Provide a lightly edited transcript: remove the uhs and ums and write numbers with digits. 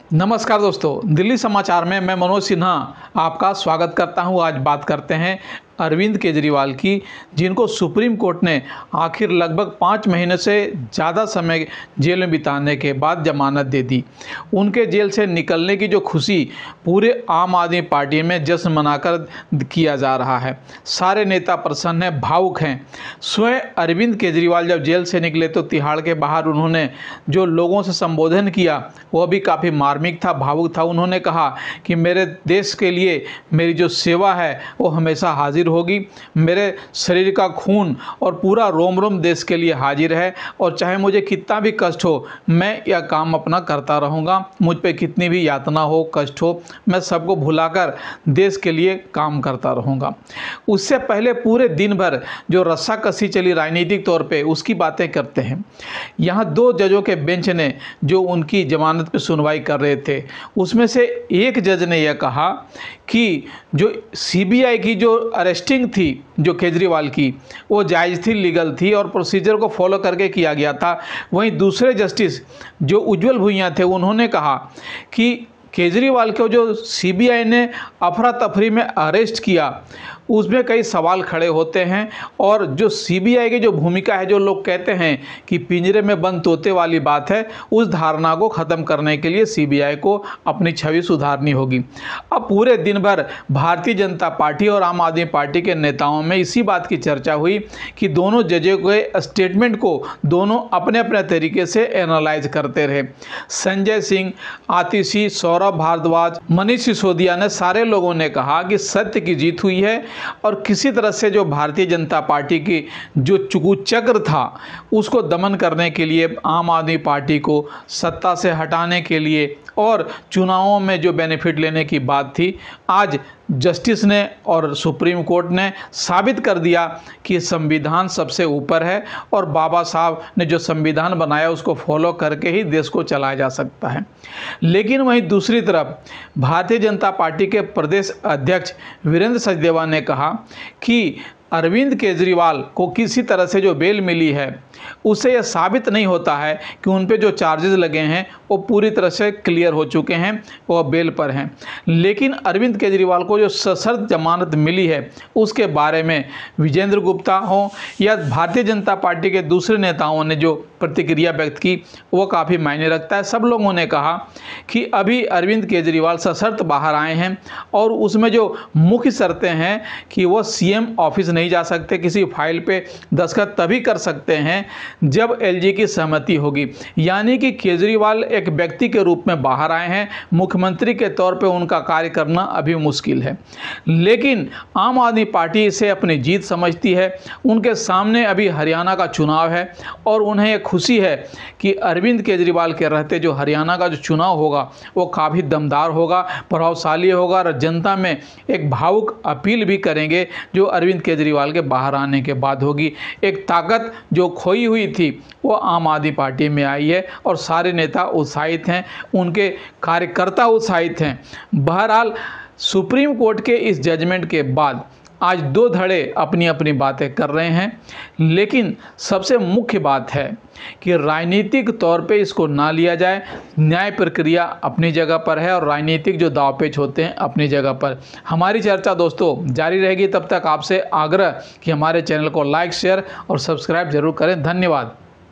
नमस्कार दोस्तों, दिल्ली समाचार में मैं मनोज सिन्हा आपका स्वागत करता हूं। आज बात करते हैं अरविंद केजरीवाल की, जिनको सुप्रीम कोर्ट ने आखिर लगभग 5 महीने से ज़्यादा समय जेल में बिताने के बाद जमानत दे दी। उनके जेल से निकलने की जो खुशी पूरे आम आदमी पार्टी में जश्न मनाकर किया जा रहा है। सारे नेता प्रसन्न हैं, भावुक हैं। स्वयं अरविंद केजरीवाल जब जेल से निकले तो तिहाड़ के बाहर उन्होंने जो लोगों से संबोधन किया वह भी काफ़ी मार्मिक था, भावुक था। उन्होंने कहा कि मेरे देश के लिए मेरी जो सेवा है वो हमेशा हाजिर होगी। मेरे शरीर का खून और पूरा रोम रोम देश के लिए हाजिर है, और चाहे मुझे कितना भी कष्ट हो मैं यह काम अपना करता रहूँगा। मुझ पे कितनी भी यातना हो, कष्ट हो, मैं सबको भुलाकर देश के लिए काम करता रहूँगा। उससे पहले पूरे दिन भर जो रस्साकसी चली राजनीतिक तौर पे, उसकी बातें करते हैं। यहाँ 2 जजों के बेंच ने जो उनकी जमानत पर सुनवाई कर रहे थे, उसमें से एक जज ने यह कहा कि जो सीबीआई की जो अरेस्टिंग थी जो केजरीवाल की, वो जायज़ थी, लीगल थी और प्रोसीजर को फॉलो करके किया गया था। वहीं दूसरे जस्टिस जो उज्जवल भुइयाँ थे, उन्होंने कहा कि केजरीवाल को जो सीबीआई ने अफरा तफरी में अरेस्ट किया उसमें कई सवाल खड़े होते हैं, और जो सीबीआई की जो भूमिका है, जो लोग कहते हैं कि पिंजरे में बंद तोते वाली बात है, उस धारणा को ख़त्म करने के लिए सीबीआई को अपनी छवि सुधारनी होगी। अब पूरे दिन भर भारतीय जनता पार्टी और आम आदमी पार्टी के नेताओं में इसी बात की चर्चा हुई कि दोनों जजों के स्टेटमेंट को दोनों अपने अपने तरीके से एनालाइज करते रहे। संजय सिंह, आतिशी, सौरभ भारद्वाज, मनीष सिसोदिया ने सारे लोगों ने कहा कि सत्य की जीत हुई है, और किसी तरह से जो भारतीय जनता पार्टी की जो चक्र था उसको दमन करने के लिए, आम आदमी पार्टी को सत्ता से हटाने के लिए और चुनावों में जो बेनिफिट लेने की बात थी, आज जस्टिस ने और सुप्रीम कोर्ट ने साबित कर दिया कि संविधान सबसे ऊपर है, और बाबा साहब ने जो संविधान बनाया उसको फॉलो करके ही देश को चलाया जा सकता है। लेकिन वहीं दूसरी तरफ भारतीय जनता पार्टी के प्रदेश अध्यक्ष वीरेंद्र सचदेवा ने कहा कि अरविंद केजरीवाल को किसी तरह से जो बेल मिली है उससे यह साबित नहीं होता है कि उन पे जो चार्जेस लगे हैं वो पूरी तरह से क्लियर हो चुके हैं, वो बेल पर हैं। लेकिन अरविंद केजरीवाल को जो सशर्त जमानत मिली है उसके बारे में विजेंद्र गुप्ता हो या भारतीय जनता पार्टी के दूसरे नेताओं ने जो प्रतिक्रिया व्यक्त की वो काफ़ी मायने रखता है। सब लोगों ने कहा कि अभी अरविंद केजरीवाल सशर्त बाहर आए हैं, और उसमें जो मुख्य शर्तें हैं कि वो सीएम ऑफिस नहीं जा सकते, किसी फाइल पे दस्तखत तभी कर सकते हैं जब एलजी की सहमति होगी। यानी कि केजरीवाल एक व्यक्ति के रूप में बाहर आए हैं, मुख्यमंत्री के तौर पे उनका कार्य करना अभी मुश्किल है। लेकिन आम आदमी पार्टी इसे अपनी जीत समझती है। उनके सामने अभी हरियाणा का चुनाव है, और उन्हें एक खुशी है कि अरविंद केजरीवाल के रहते जो हरियाणा का जो चुनाव होगा वो काफ़ी दमदार होगा, प्रभावशाली होगा, और जनता में एक भावुक अपील भी करेंगे जो अरविंद केजरीवाल के बाहर आने के बाद होगी। एक ताकत जो खोई हुई थी वो आम आदमी पार्टी में आई है, और सारे नेता उत्साहित हैं, उनके कार्यकर्ता उत्साहित हैं। बहरहाल सुप्रीम कोर्ट के इस जजमेंट के बाद आज 2 धड़े अपनी अपनी बातें कर रहे हैं, लेकिन सबसे मुख्य बात है कि राजनीतिक तौर पे इसको ना लिया जाए। न्याय प्रक्रिया अपनी जगह पर है, और राजनीतिक जो दांवपेच होते हैं अपनी जगह पर। हमारी चर्चा दोस्तों जारी रहेगी। तब तक आपसे आग्रह कि हमारे चैनल को लाइक, शेयर और सब्सक्राइब जरूर करें। धन्यवाद।